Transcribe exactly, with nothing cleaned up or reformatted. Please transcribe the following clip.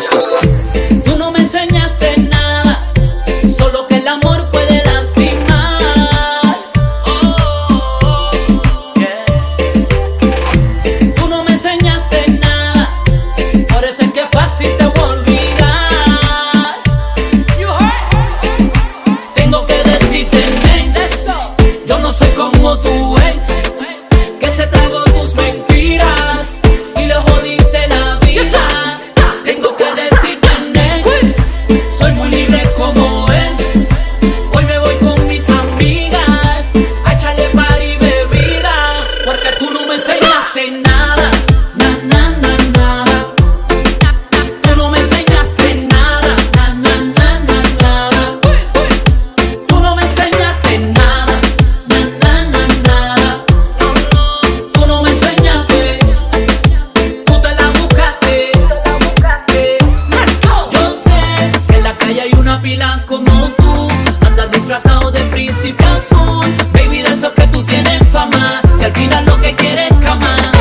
Let's go. Tú no me enseñaste nada, solo que el amor puede lastimar. Oh, yeah. Tú no me enseñaste nada, por eso es que fácil te voy a olvidar. You heard? Tengo que decirte, next, yo no soy como tu ex, que se tragó tus mentiras y le jodiste la vida. Tengo que decirte, next, soy muy libre como es. Hoy me voy con mis amigas a echarle party y bebida, porque tú no me enseñaste nada, na, na, na, nada. Tú no me enseñaste nada, na, na, na, na, nada. Tú no me enseñaste nada, na, na, na, nada. Tú no me enseñaste, tú te la buscaste. Yo sé que en la calle hay una pila como tú, andas disfrazado de príncipe azul. Baby, de eso que tú tienes fama, si al final lo que quieres es cama.